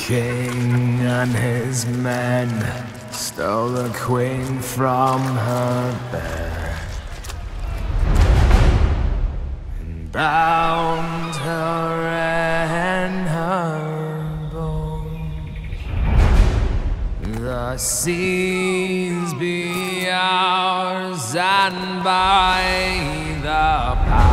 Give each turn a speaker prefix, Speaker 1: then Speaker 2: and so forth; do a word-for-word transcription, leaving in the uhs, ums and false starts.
Speaker 1: king and his men stole the queen from her bed and bound her in her bones. The seas be ours, and by the power